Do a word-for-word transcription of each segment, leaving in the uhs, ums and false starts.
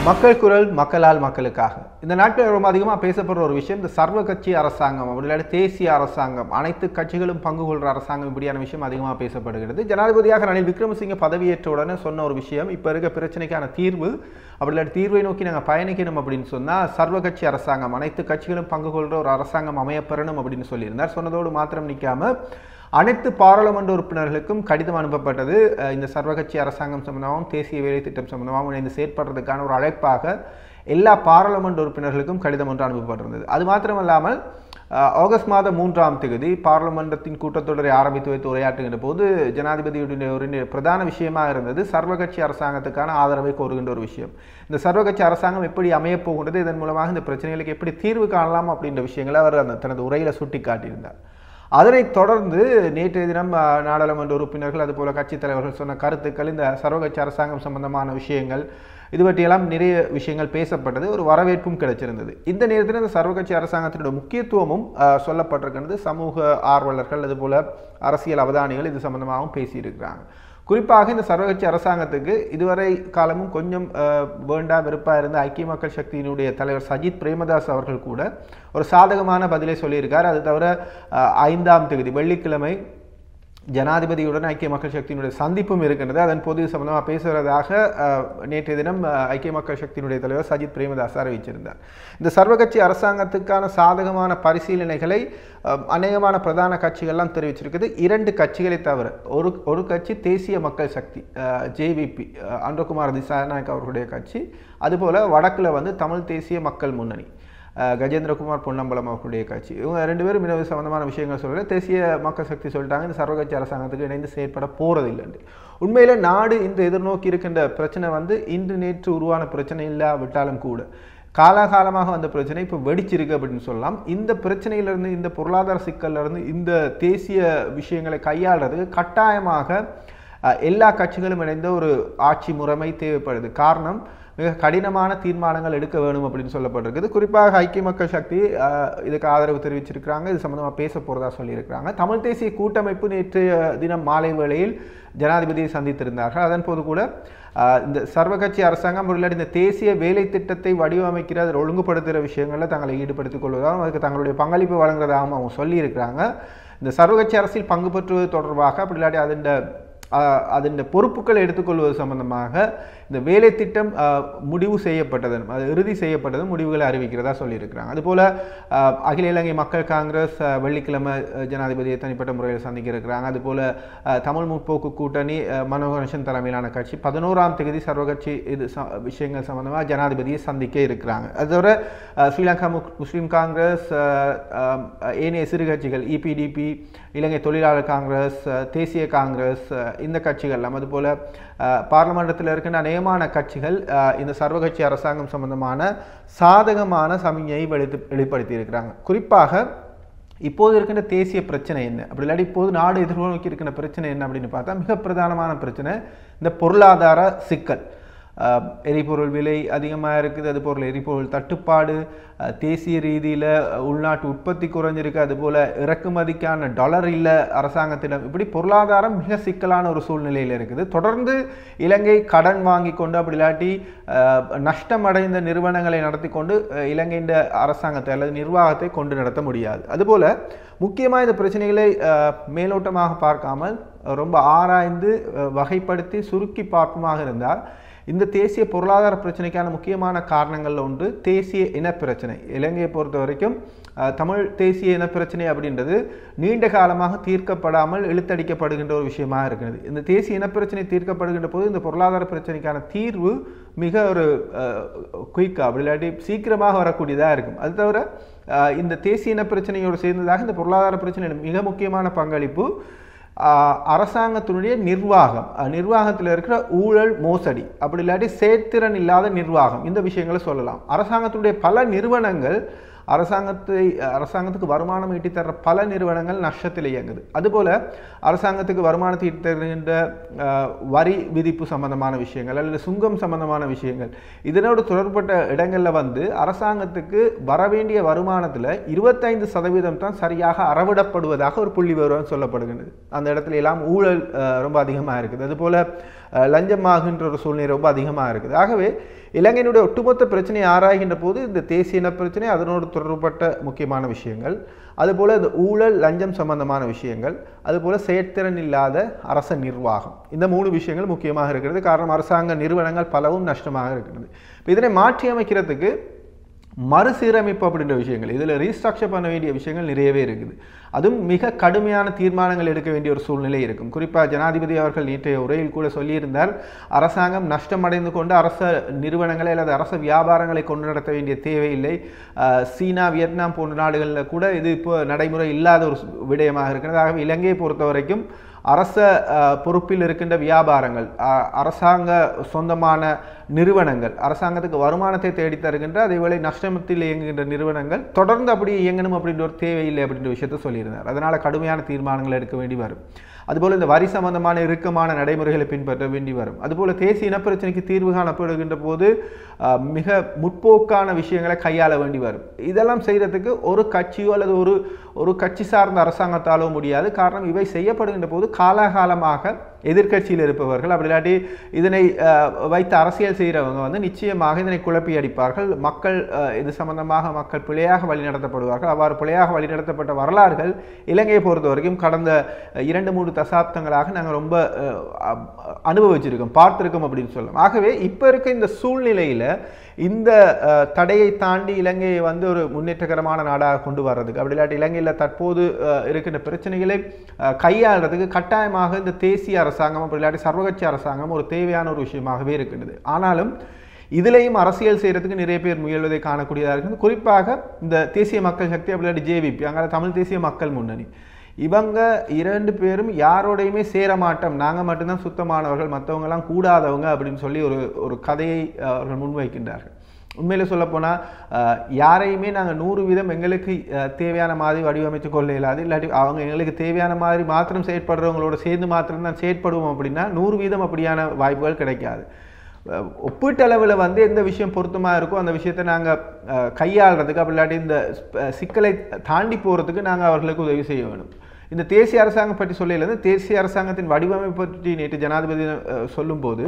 மக்கள் குரல் மக்களால் மக்களுக்காக இந்த நாட்டில் ரொம்ப அதிகமாக பேசப்படுற ஒரு விஷயம் இந்த சர்வ கட்சி அரசாங்கம் அப்படி இல்லாட்டி தேசிய அரசாங்கம் அனைத்து கட்சிகளும் பங்கு கொள்கிற அரசாங்கம் இப்படியான விஷயம் அதிகமாக பேசப்படுகிறது. ஜனாதிபதியாக ரணில் விக்ரமசிங்கே பதவியேற்ற உடனே சொன்ன ஒரு விஷயம் இப்போ இருக்க பிரச்சனைக்கான தீர்வு அப்படி இல்லாட்டி தீர்வை நோக்கி நாங்கள் பயணிக்கணும் அப்படின்னு சொன்னால் சர்வ கட்சி அரசாங்கம் அனைத்து கட்சிகளும் பங்கு கொள்கிற ஒரு அரசாங்கம் அமையப்பெறணும் அப்படின்னு சொல்லியிருந்தார். சொன்னதோடு மாத்திரம் நிற்காம அனைத்து பாராளுமன்ற உறுப்பினர்களுக்கும் கடிதம் அனுப்பப்பட்டது. இந்த சர்வகட்சி அரசாங்கம் சம்பந்தமாகவும் தேசிய வேலை திட்டம் சம்பந்தமாகவும் இணைந்து செயற்படுறதுக்கான ஒரு அழைப்பாக எல்லா பாராளுமன்ற உறுப்பினர்களுக்கும் கடிதம் ஒன்று அனுப்பப்பட்டிருந்தது. அது மாத்திரமல்லாமல் ஆகஸ்ட் மாதம் மூன்றாம் தேதி பாராளுமன்றத்தின் கூட்டத்தொடரை ஆரம்பித்து வைத்து உரையாற்றுகின்ற போது ஜனாதிபதியுடைய ஒரு பிரதான விஷயமாக இருந்தது சர்வகட்சி அரசாங்கத்துக்கான ஆதரவை கோருகின்ற ஒரு விஷயம். இந்த சர்வகட்சி அரசாங்கம் எப்படி அமையப் போகின்றது, இதன் மூலமாக இந்த பிரச்சனைகளுக்கு எப்படி தீர்வு காணலாம் அப்படின்ற விஷயங்களை அவர் அந்த தனது உரையில் சுட்டி காட்டியிருந்தார். அதனைத் தொடர்ந்து நேற்றைய தினம் நாடாளுமன்ற உறுப்பினர்கள் அதுபோல கட்சித் தலைவர்கள் சொன்ன கருத்துக்கள் இந்த சர்வகட்சி அரசாங்கம் சம்பந்தமான விஷயங்கள் இது பற்றியெல்லாம் நிறைய விஷயங்கள் பேசப்பட்டது. ஒரு வரவேற்பும் கிடைச்சிருந்தது. இந்த நேரத்தில் இந்த சர்வகட்சி அரசாங்கத்தினுடைய முக்கியத்துவமும் சொல்லப்பட்டிருக்கிறது. சமூக ஆர்வலர்கள் அதுபோல அரசியல் அவதானிகள் இது சம்பந்தமாகவும் பேசியிருக்கிறாங்க. குறிப்பாக இந்த சர்வகட்சி அரசாங்கத்துக்கு இதுவரை காலமும் கொஞ்சம் வேண்டா வெறுப்பாக இருந்த ஐக்கிய மக்கள் சக்தியினுடைய தலைவர் சஜித் பிரேமதாஸ் அவர்கள் கூட ஒரு சாதகமான பதிலை சொல்லியிருக்கார். அது தவிர ஐந்தாம் தேதி வெள்ளிக்கிழமை ஜனாதிபதியுடன் ஐக்கிய மக்கள் சக்தியினுடைய சந்திப்பும் இருக்கின்றது. அதன் போது சம்பந்தமாக பேசுவதாக நேற்றைய தினம் ஐக்கிய மக்கள் சக்தியினுடைய தலைவர் சஜித் பிரேமதாஸ் அறிவிச்சிருந்தார். இந்த சர்வகட்சி அரசாங்கத்துக்கான சாதகமான பரிசீலனைகளை அநேகமான பிரதான கட்சிகள்லாம் தெரிவிச்சிருக்குது. இரண்டு கட்சிகளை தவிர ஒரு ஒரு கட்சி தேசிய மக்கள் சக்தி ஜேவிபி அன்றகுமார் திசாநாயக் அவர்களுடைய கட்சி, அதுபோல் வடக்கில் வந்து தமிழ் தேசிய மக்கள் முன்னணி கஜேந்திரகுமார் பொன்னம்பலம் அவர்களுடைய கட்சி, இவங்க ரெண்டு பேரும் மிக சம்பந்தமான விஷயங்கள் சொல்லலை. தேசிய மக்கள் சக்தி சொல்லிட்டாங்க இந்த சர்வகட்சி அரசாங்கத்துக்கு இணைந்து செயற்பட போறதில்லை. உண்மையில நாடு இந்த எதிர்நோக்கி இருக்கின்ற பிரச்சனை வந்து இன்று நேற்று உருவான பிரச்சனை இல்லாவிட்டாலும் கூட காலாகாலமாக வந்த பிரச்சனை இப்போ வெடிச்சிருக்கு அப்படின்னு சொல்லலாம். இந்த பிரச்சனையிலிருந்து இந்த பொருளாதார சிக்கல்லிருந்து இந்த தேசிய விஷயங்களை கையாளுறதுக்கு கட்டாயமாக எல்லா கட்சிகளும் இணைந்த ஒரு ஆட்சி முறைமை தேவைப்படுது. காரணம் மிக கடினமான தீர்மானங்கள் எடுக்க வேணும் அப்படின்னு சொல்லப்பட்டிருக்குது. குறிப்பாக ஐக்கிய மக்கள் சக்தி இதுக்கு ஆதரவு தெரிவிச்சிருக்கிறாங்க. இது சம்பந்தமாக பேச போகிறதா சொல்லியிருக்கிறாங்க. தமிழ் தேசிய கூட்டமைப்பு நேற்றைய தினம் மாலை வேளையில் ஜனாதிபதியை சந்தித்திருந்தார்கள். அதன் போது கூட இந்த சர்வகட்சி அரசாங்கம் இல்லாட்டி இந்த தேசிய வேலை திட்டத்தை வடிவமைக்கிற அதை ஒழுங்குபடுத்துகிற விஷயங்களில் தங்களை ஈடுபடுத்திக் கொள்வதாகவும் அதுக்கு தங்களுடைய பங்களிப்பு வழங்குறதாகவும் அவங்க சொல்லியிருக்கிறாங்க. இந்த சர்வகட்சி அரசியல் பங்கு பெற்றுவது தொடர்பாக அப்படி இல்லாட்டி அதன் அதன் பொறுப்புகளை எடுத்துக்கொள்வது சம்பந்தமாக இந்த வேலை திட்டம் முடிவு செய்யப்பட்டதும் அது இறுதி செய்யப்பட்டதும் முடிவுகளை அறிவிக்கிறதா சொல்லியிருக்கிறாங்க. அதுபோல் அகில இலங்கை மக்கள் காங்கிரஸ் வெள்ளிக்கிழமை ஜனாதிபதியை தனிப்பட்ட முறையில் சந்திக்க இருக்கிறாங்க. அதுபோல் தமிழ் முற்போக்கு கூட்டணி மனோகரன் தலைமையிலான கட்சி பதினோராம் தேதி சர்வகட்சி இது விஷயங்கள் சம்பந்தமாக ஜனாதிபதியை சந்திக்க இருக்கிறாங்க. அதோட ஸ்ரீலங்கா முஸ்லீம் காங்கிரஸ் ஏனைய சிறு கட்சிகள் இபிடிபி இலங்கை தொழிலாளர் காங்கிரஸ் தேசிய காங்கிரஸ் இந்த கட்சிகள் அதுபோல் பார்லிமெண்டத்தில் இருக்கின்ற அநேகமான கட்சிகள் இந்த சர்வகட்சி அரசாங்கம் சம்பந்தமான சாதகமான சமிஞையை வெளித்து வெளிப்படுத்தி இருக்கிறாங்க. குறிப்பாக இப்போது இருக்கின்ற தேசிய பிரச்சனை என்ன அப்படி இல்லாட்டி இப்போது நாடு எதிர்நோக்கி இருக்கின்ற பிரச்சனை என்ன அப்படின்னு பார்த்தா மிக பிரதானமான பிரச்சனை இந்த பொருளாதார சிக்கல். எரிபொருள் விலை அதிகமாக இருக்குது, அதுபோல் எரிபொருள் தட்டுப்பாடு, தேசிய ரீதியில் உள்நாட்டு உற்பத்தி குறைஞ்சிருக்கு, அதுபோல் இறக்குமதிக்கான டாலர் இல்லை அரசாங்கத்திடம். இப்படி பொருளாதாரம் மிக சிக்கலான ஒரு சூழ்நிலையில் இருக்குது. தொடர்ந்து இலங்கை கடன் வாங்கி கொண்டு அப்படி இல்லாட்டி நஷ்டம் அடைந்த நிறுவனங்களை நடத்தி கொண்டு இலங்கையின் அரசாங்கத்தை அல்லது நிர்வாகத்தை கொண்டு நடத்த முடியாது. அதுபோல் முக்கியமாக இந்த பிரச்சனைகளை மேலோட்டமாக பார்க்காமல் ரொம்ப ஆராய்ந்து வகைப்படுத்தி சுருக்கி பார்ப்பமாக இருந்தால் இந்த தேசிய பொருளாதார பிரச்சனைக்கான முக்கியமான காரணங்கள் ஒன்று தேசிய இனப்பிரச்சனை. இலங்கையை பொறுத்த வரைக்கும் தமிழ் தேசிய இனப்பிரச்சனை அப்படின்றது நீண்ட காலமாக தீர்க்கப்படாமல் இழுத்தடிக்கப்படுகின்ற ஒரு விஷயமாக இருக்கிறது. இந்த தேசிய இனப்பிரச்சனை தீர்க்கப்படுகின்ற போது இந்த பொருளாதார பிரச்சனைக்கான தீர்வு மிக ஒரு குயிக்காக அப்படி இல்லாட்டி சீக்கிரமாக வரக்கூடியதாக இருக்கும். அது தவிர இந்த தேசிய இனப்பிரச்சனையோடு சேர்ந்ததாக இந்த பொருளாதார பிரச்சனை மிக முக்கியமான பங்களிப்பு அரசாங்கத்தினுடைய நிர்வாகம், நிர்வாகத்தில் இருக்கிற ஊழல் மோசடி அப்படி இல்லாட்டி செயற்திறன் இல்லாத நிர்வாகம் இந்த விஷயங்களை சொல்லலாம். அரசாங்கத்தினுடைய பல நிறுவனங்கள் அரசாங்கத்தை அரசாங்கத்துக்கு வருமானம் ஈட்டி தர்ற பல நிறுவனங்கள் நஷ்டத்தில் இயங்குது. அதுபோல் அரசாங்கத்துக்கு வருமானத்தை ஈட்டி தருகின்ற வரி விதிப்பு சம்பந்தமான விஷயங்கள் அல்லது சுங்கம் சம்பந்தமான விஷயங்கள் இதனோடு தொடர்பட்ட இடங்களில் வந்து அரசாங்கத்துக்கு வரவேண்டிய வருமானத்தில் இருபத்தைந்து சதவீதம் தான் சரியாக அறவிடப்படுவதாக ஒரு புள்ளி விவரம் சொல்லப்படுகின்றது. அந்த இடத்துல எல்லாம் ஊழல் ரொம்ப அதிகமாக இருக்குது. அதுபோல் லஞ்சமாகின்ற ஒரு சூழ்நிலை ரொம்ப அதிகமாக இருக்குது. ஆகவே இலங்கையினுடைய ஒட்டுமொத்த பிரச்சனையை ஆராய்கின்ற போது இந்த தேசிய இன பிரச்சனை அதனோடு தொடர்பட்ட முக்கியமான விஷயங்கள், அதுபோல் இந்த ஊழல் லஞ்சம் சம்பந்தமான விஷயங்கள், அதுபோல் செயற்திறன் இல்லாத அரச நிர்வாகம், இந்த மூணு விஷயங்கள் முக்கியமாக இருக்கிறது. காரணம் அரசாங்க நிறுவனங்கள் பலவும் நஷ்டமாக இருக்கிறது. இதனை மாற்றி அமைக்கிறதுக்கு மறுசீரமைப்பு அப்படின்ற விஷயங்கள், இதில் ரீஸ்ட்ரக்சர் பண்ண வேண்டிய விஷயங்கள் நிறையவே இருக்குது. அதுவும் மிக கடுமையான தீர்மானங்கள் எடுக்க வேண்டிய ஒரு சூழ்நிலை இருக்கும். குறிப்பாக ஜனாதிபதி அவர்கள் நேற்றைய உரையில் கூட சொல்லியிருந்தார், அரசாங்கம் நஷ்டமடைந்து கொண்டு அரச நிறுவனங்களை அல்லது அரச வியாபாரங்களை கொண்டு நடத்த வேண்டிய தேவையில்லை. சீனா, வியட்நாம் போன்ற நாடுகளில் கூட இது இப்போ நடைமுறை இல்லாத ஒரு விடயமாக இருக்கிறது. ஆகவே இலங்கையை பொறுத்த வரைக்கும் அரச பொறுப்பில் இருக்கின்ற வியாபாரங்கள், அரசாங்க சொந்தமான நிறுவனங்கள், அரசாங்கத்துக்கு வருமானத்தை தேடி தருகின்ற அதேவேளை நஷ்டத்தில் இயங்குகின்ற நிறுவனங்கள் தொடர்ந்து அப்படி இயங்கணும் அப்படின்ற ஒரு தேவையில்லை அப்படின்ற விஷயத்தை சொல்லியிருந்தார். அதனால் கடுமையான தீர்மானங்கள் எடுக்க வேண்டி வரும். அதுபோல் இந்த வரி சம்பந்தமான இறுக்கமான நடைமுறைகளை பின்பற்ற வேண்டி வரும். அதுபோல் தேசிய இனப்பிரச்சனைக்கு தீர்வு காணப்படுகின்ற போது மிக முற்போக்கான விஷயங்களை கையாள வேண்டி வரும். இதெல்லாம் செய்கிறதுக்கு ஒரு கட்சியோ அல்லது ஒரு ஒரு கட்சி சார்ந்த அரசாங்கத்தாலோ முடியாது. காரணம், இவை செய்யப்படுகின்ற போது காலாகாலமாக எதிர்கட்சியில் இருப்பவர்கள், அப்படி இல்லாட்டி இதனை வைத்து அரசியல் செய்கிறவங்க வந்து நிச்சயமாக இதனை குழப்பி அடிப்பார்கள். மக்கள் இது சம்பந்தமாக மக்கள் பிழையாக வழிநடத்தப்படுவார்கள். அவ்வாறு பிழையாக வழிநடத்தப்பட்ட வரலாறுகள் இலங்கையை பொறுத்த வரைக்கும் கடந்த இரண்டு மூன்று தசாப்தங்களாக நாங்கள் ரொம்ப அனுபவிச்சிருக்கோம், பார்த்திருக்கோம் அப்படின்னு சொல்லலாம். ஆகவே இப்போ இருக்க இந்த சூழ்நிலையில் இந்த தடையை தாண்டி இலங்கையை வந்து ஒரு முன்னேற்றகரமான நாடாக கொண்டு வர்றதுக்கு, அப்படி இல்லாட்டி இலங்கையில் தற்போது இருக்கின்ற பிரச்சனைகளை கையாளுறதுக்கு கட்டாயமாக இந்த தேசிய அரசாங்கம், அப்படி இல்லாட்டி சர்வகட்சி அரசாங்கம் ஒரு தேவையான ஒரு விஷயமாகவே இருக்கின்றது. ஆனாலும் இதிலையும் அரசியல் செய்கிறதுக்கு நிறைய பேர் முயல்வதை காணக்கூடியதாக இருக்குது. குறிப்பாக இந்த தேசிய மக்கள் சக்தி, அப்படி இல்லாட்டி ஜேவிபி, அங்கே தமிழ் தேசிய மக்கள் முன்னணி, இவங்க இரண்டு பேரும் யாரோடையுமே சேர மாட்டோம், நாங்கள் மட்டும்தான் சுத்தமானவர்கள், மற்றவங்கெல்லாம் கூடாதவங்க அப்படின்னு சொல்லி ஒரு ஒரு கதையை அவர்கள் முன்வைக்கின்றார்கள். உண்மையில் சொல்லப்போனால் யாரையுமே நாங்கள் நூறு வீதம் எங்களுக்கு தேவையான மாதிரி வடிவமைத்து கொள்ள இயலாது, இல்லாட்டி அவங்க எங்களுக்கு தேவையான மாதிரி மாத்திரம் செயற்படுறவங்களோட சேர்ந்து மாத்திரம் தான் செயற்படுவோம் அப்படின்னா நூறு வீதம் அப்படியான வாய்ப்புகள் கிடைக்காது. ஒப்பீட்டளவில் வந்து எந்த விஷயம் பொருத்தமாக இருக்கோ அந்த விஷயத்தை நாங்கள் கையாளுறதுக்கு, அப்படி இல்லாட்டி இந்த சிக்கலை தாண்டி போகிறதுக்கு நாங்கள் அவர்களுக்கு உதவி செய்ய வேணும். இந்த தேசிய அரசாங்கம் பற்றி சொல்லையிலேருந்து தேசிய அரசாங்கத்தின் வடிவமைப்பு பற்றி நேற்று ஜனாதிபதி சொல்லும்போது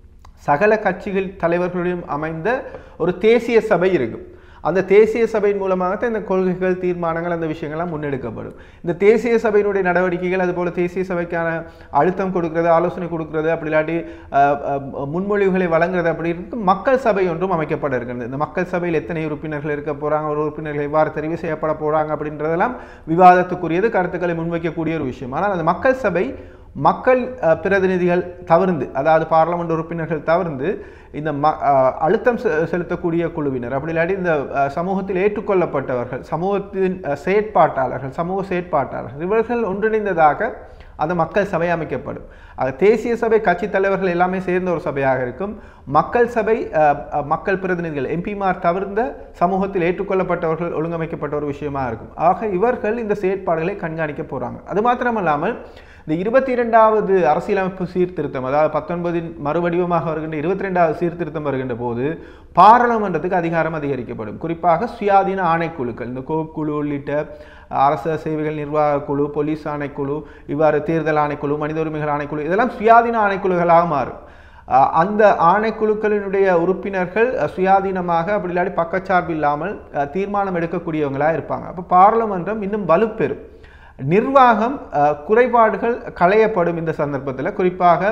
சகல கட்சிகள் தலைவர்களுடையும் அமைந்த ஒரு தேசிய சபை இருக்கும். அந்த தேசிய சபையின் மூலமாக இந்த கொள்கைகள், தீர்மானங்கள், அந்த விஷயங்கள்லாம் முன்னெடுக்கப்படும். இந்த தேசிய சபையினுடைய நடவடிக்கைகள், அதுபோல் தேசிய சபைக்கான அழுத்தம் கொடுக்கிறது, ஆலோசனை கொடுக்கிறது, அப்படி இல்லாட்டி முன்மொழிவுகளை வழங்குறது, அப்படி இருக்கு மக்கள் சபை ஒன்றும் அமைக்கப்பட இருக்கிறது. இந்த மக்கள் சபையில் எத்தனை உறுப்பினர்கள் இருக்க போகிறாங்க, ஒரு உறுப்பினர்கள் எவ்வாறு தெரிவு செய்யப்பட போகிறாங்க அப்படின்றதெல்லாம் விவாதத்துக்குரியது, கருத்துக்களை முன்வைக்கக்கூடிய ஒரு விஷயம். ஆனால் அந்த மக்கள் சபை மக்கள் பிரதிநிதிகள் தவிர்ந்து, அதாவது பார்லமெண்ட் உறுப்பினர்கள் தவிர்ந்து இந்த ம அழுத்தம் செலுத்தக்கூடிய குழுவினர், அப்படி இல்லாட்டி இந்த சமூகத்தில் ஏற்றுக்கொள்ளப்பட்டவர்கள், சமூகத்தின் செயற்பாட்டாளர்கள், சமூக செயற்பாட்டாளர்கள், இவர்கள் ஒன்றிணைந்ததாக அந்த மக்கள் சபை அமைக்கப்படும். அது தேசிய சபை கட்சி தலைவர்கள் எல்லாமே சேர்ந்த ஒரு சபையாக இருக்கும். மக்கள் சபை மக்கள் பிரதிநிதிகள், எம்பிமார் தவிர்ந்த சமூகத்தில் ஏற்றுக்கொள்ளப்பட்டவர்கள் ஒழுங்கமைக்கப்பட்ட ஒரு விஷயமா இருக்கும். ஆக இவர்கள் இந்த செயற்பாடுகளை கண்காணிக்க போகிறாங்க. அது மாத்திரமல்லாமல் இந்த இருபத்தி இரண்டாவது அரசியலமைப்பு சீர்திருத்தம், அதாவது பத்தொன்பதின் மறுவடிவமாக வருகின்ற இருபத்தி ரெண்டாவது சீர்திருத்தம் வருகின்ற போது பாராளுமன்றத்துக்கு அதிகாரம் அதிகரிக்கப்படும். குறிப்பாக சுயாதீன ஆணைக்குழுக்கள், இந்த கோக்குழு உள்ளிட்ட அரச சேவைகள் நிர்வாக குழு, போலீஸ் ஆணைக்குழு, இவ்வாறு தேர்தல் ஆணைக்குழு, மனித உரிமைகள் ஆணைக்குழு, இதெல்லாம் சுயாதீன ஆணைக்குழுக்களாக மாறும். அந்த ஆணைக்குழுக்களினுடைய உறுப்பினர்கள் சுயாதீனமாக, அப்படி இல்லாட்டி பக்கச்சார்பு இல்லாமல் தீர்மானம் எடுக்கக்கூடியவங்களாக இருப்பாங்க. அப்போ பாராளுமன்றம் இன்னும் வலுப்பெறும். நிர்வாகம் குறைபாடுகள் களையப்படும். இந்த சந்தர்ப்பத்தில் குறிப்பாக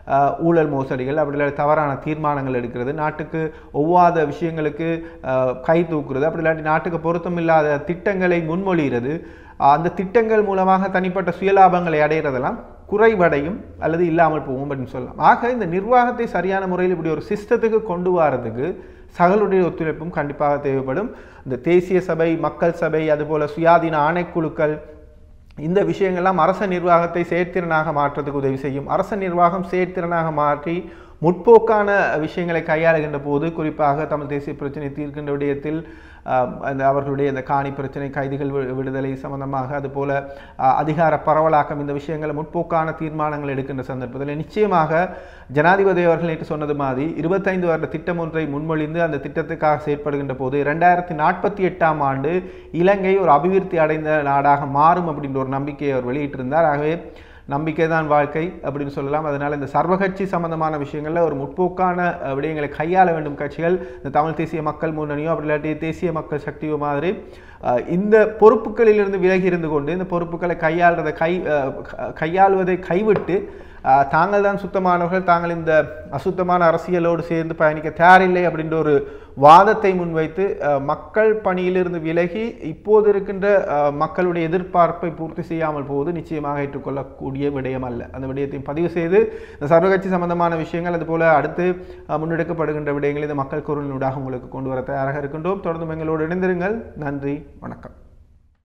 ஊழல் மோசடிகள், அப்படி இல்லாட்டி தவறான தீர்மானங்கள் எடுக்கிறது, நாட்டுக்கு ஒவ்வாத விஷயங்களுக்கு கை தூக்குறது, அப்படி இல்லாட்டி நாட்டுக்கு பொருத்தம் இல்லாத திட்டங்களை முன்மொழிகிறது, அந்த திட்டங்கள் மூலமாக தனிப்பட்ட சுயலாபங்களை அடைகிறதெல்லாம் குறைவடையும் அல்லது இல்லாமல் போகும் அப்படின்னு சொல்லலாம். ஆக இந்த நிர்வாகத்தை சரியான முறையில் இப்படி ஒரு சிஸ்டத்துக்கு கொண்டு வரதுக்கு சகலுடைய ஒத்துழைப்பும் கண்டிப்பாக தேவைப்படும். இந்த தேசிய சபை, மக்கள் சபை, அதுபோல் சுயாதீன ஆணைக்குழுக்கள், இந்த விஷயங்கள்லாம் அரச நிர்வாகத்தை செயற்திறனாக மாற்றத்துக்கு உதவி செய்யும். அரச நிர்வாகம் செயற்திறனாக மாற்றி முற்போக்கான விஷயங்களை கையாளுகின்ற போது, குறிப்பாக தமிழ் தேசிய பிரச்சனை தீர்க்கின்ற விடயத்தில் அந்த அவர்களுடைய இந்த காணி பிரச்சனை, கைதிகள் விடுதலை சம்பந்தமாக, அதுபோல அதிகார பரவலாக்கம், இந்த விஷயங்களை முற்போக்கான தீர்மானங்கள் எடுக்கின்ற சந்தர்ப்பத்தில் நிச்சயமாக ஜனாதிபதி அவர்கள் நேற்று சொன்னது மாதிரி இருபத்தைந்து வருட திட்டம் ஒன்றை முன்மொழிந்து அந்த திட்டத்துக்காக செயற்படுகின்ற போது இரண்டாயிரத்தி நாற்பத்தி எட்டாம் ஆண்டு இலங்கை ஒரு அபிவிருத்தி அடைந்த நாடாக மாறும் அப்படின்ற ஒரு நம்பிக்கையை அவர் வெளியிட்டிருந்தார். ஆகவே நம்பிக்கை தான் வாழ்க்கை அப்படின்னு சொல்லலாம். அதனால் இந்த சர்வகட்சி சம்பந்தமான விஷயங்களில் ஒரு முற்போக்கான விடயங்களை கையாள வேண்டும் கட்சிகள். இந்த தமிழ் தேசிய மக்கள் முன்னணியோ அப்படி இல்லாட்டி தேசிய மக்கள் சக்தியோ மாதிரி இந்த பொறுப்புகளிலிருந்து விலகி இருந்து கொண்டு இந்த பொறுப்புகளை கையாளுறதை கை கையாளுவதை கைவிட்டு தாங்கள் தான் சுத்தமானவர்கள், தாங்கள் இந்த அசுத்தமான அரசியலோடு சேர்ந்து பயணிக்க தயாரில்லை அப்படின்ற ஒரு வாதத்தை முன்வைத்து மக்கள் பணியிலிருந்து விலகி இப்போது இருக்கின்ற மக்களுடைய எதிர்பார்ப்பை பூர்த்தி செய்யாமல் போவது நிச்சயமாக ஏற்றுக்கொள்ளக்கூடிய விடயம் அல்ல. அந்த விடயத்தையும் பதிவு செய்து இந்த சர்வகட்சி சம்பந்தமான விஷயங்கள் அதுபோல அடுத்து முன்னெடுக்கப்படுகின்ற விடயங்கள் இந்த மக்கள் குரலினூடாக உங்களுக்கு கொண்டு வர தயாராக இருக்கின்றோம். தொடர்ந்து எங்களோடு இணைந்திருங்கள். நன்றி, வணக்கம்.